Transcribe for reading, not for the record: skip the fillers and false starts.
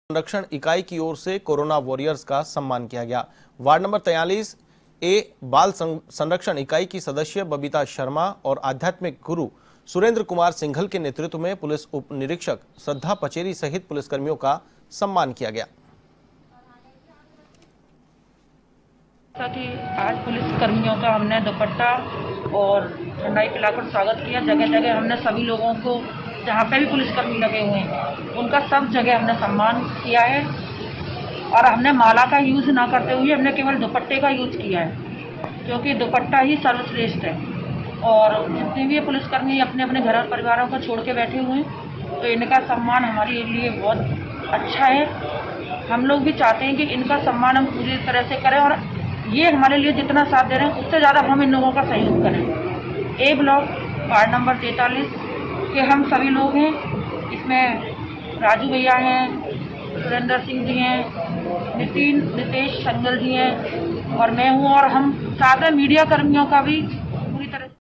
संरक्षण इकाई की ओर से कोरोना वॉरियर्स का सम्मान किया गया। वार्ड नंबर 43 ए बाल संरक्षण इकाई की सदस्य बबीता शर्मा और आध्यात्मिक गुरु सुरेंद्र कुमार सिंघल के नेतृत्व में पुलिस उप निरीक्षक श्रद्धा पचेरी सहित पुलिसकर्मियों का सम्मान किया गया। कि आज पुलिस कर्मियों का हमने दुपट्टा और ठंडाई पिलाकर स्वागत किया। जगह जगह हमने सभी लोगों को, जहाँ पे भी पुलिसकर्मी लगे हुए हैं, उनका सब जगह हमने सम्मान किया है और हमने माला का यूज़ ना करते हुए हमने केवल दुपट्टे का यूज़ किया है, क्योंकि दुपट्टा ही सर्वश्रेष्ठ है। और जितने भी पुलिसकर्मी अपने अपने घर और परिवारों को छोड़ के बैठे हुए हैं, तो इनका सम्मान हमारे लिए बहुत अच्छा है। हम लोग भी चाहते हैं कि इनका सम्मान हम पूरी तरह से करें और ये हमारे लिए जितना साथ दे रहे हैं उससे ज़्यादा हम इन लोगों का सहयोग करें। ए ब्लॉक वार्ड नंबर 43 के हम सभी लोग हैं, इसमें राजू भैया हैं, सुरेंद्र सिंह जी हैं, नितेश संगल जी हैं और मैं हूँ, और हम साथ में मीडिया कर्मियों का भी